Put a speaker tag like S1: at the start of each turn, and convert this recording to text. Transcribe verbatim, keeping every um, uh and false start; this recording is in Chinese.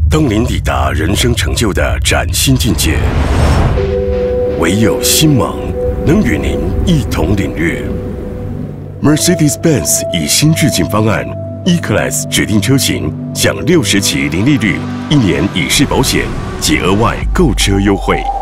S1: 当您抵达人生成就的崭新境界，唯有星芒能与您一同领略。Mercedes-Benz 以新致敬方案 E-Class 指定车型享六十期零利率、一年乙式保险及额外购车优惠。